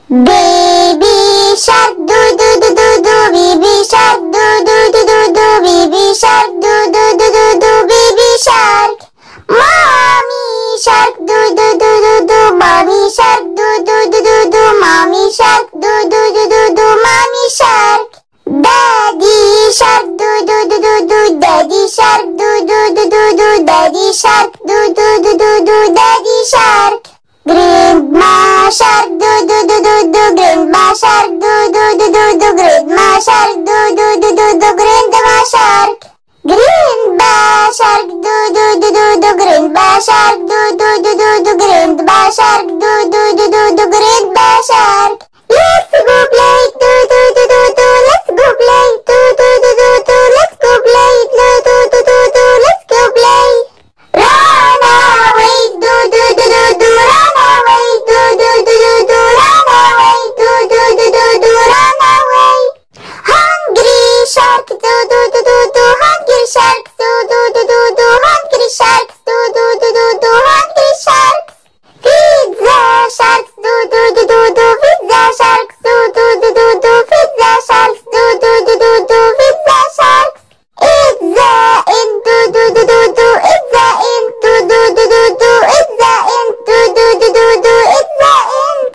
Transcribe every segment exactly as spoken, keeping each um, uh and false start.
Baby shark do do do do do, baby shark do do do do do, baby shark do do do do do, baby shark. Mommy shark do do do do do, mommy shark do do do do do, mommy shark do do do do do, mommy shark. Daddy shark do do do do do, daddy shark do do do do do, daddy shark do do do do do, daddy shark. Grandma shark do do do do do, grandma shark do do do do do, grandma shark do do do do do, grandma shark. Grandpa shark do do do do do, grandpa shark do do do do do, grandpa shark do do do do do, grandpa shark. Let's go play do do do do do, let's go play do do do do do, let's go play do do do do do, let's go play. Run away do do do do do, run away do do do do do, run away do do do do do, run away. Hungry shark do do do do do, hungry shark do do do do do, hungry shark do do do do do, hungry shark. Feed the sharks do do do do do, feed the sharks do do do do do, feed the sharks do do do do do, feed the sharks. Eat the ant do do do do do, eat the ant do do do do do, eat the ant do do do do do, eat the ant.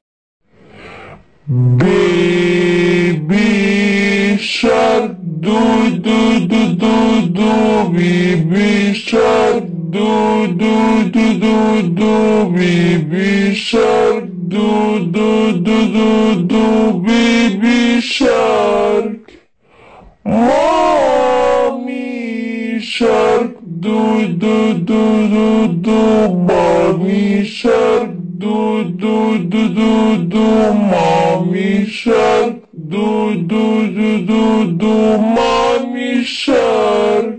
Baby shark do do do do do, baby shark do do do do do, baby shark do do do do do, baby shark. Mommy shark do do do do do, mommy shark do do do do do, mommy shark do do do do do, mommy shark.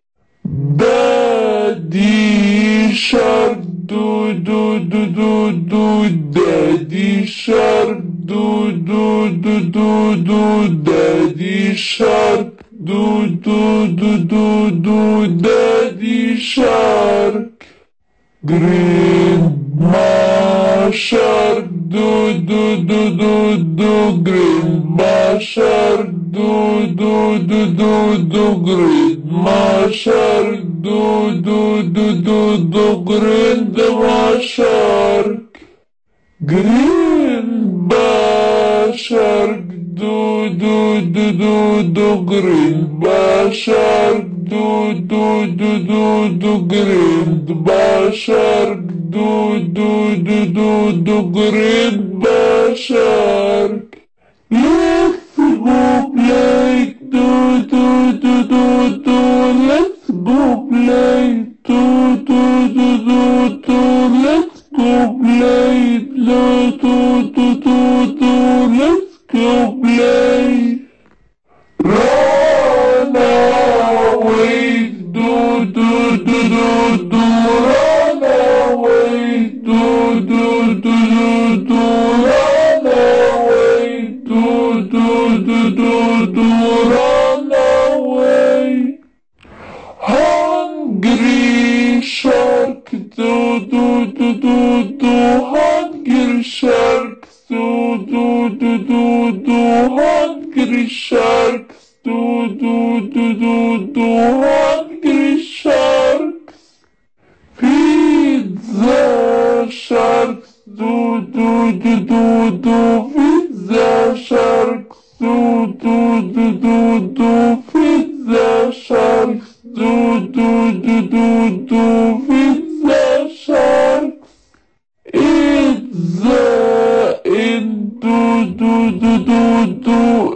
Daddy shark do do do do do, daddy shark do do do do do, daddy shark do do do do do, daddy shark. Grandma shark do do do do do, grandma shark do do do do do, grandma shark do do do do do, grandma shark. Grandpa shark do do do do do, grandpa shark do do do do do, grandpa shark do do do do do, grandpa shark. Let's go play do do do do do, let's go play do do do do do, let's go play do do do do do, let's go play. Run away do do do do do, run away do do do do do, run away do do do do do, run away. Hungry shark do do do do do, hungry shark do do do do do, hungry sharks do do do do do, hungry sharks. Feed the sharks do do do do do, feed the sharks do do do do do, feed the sharks do do do do do, feed the sharks. Eat the ant do do do do do,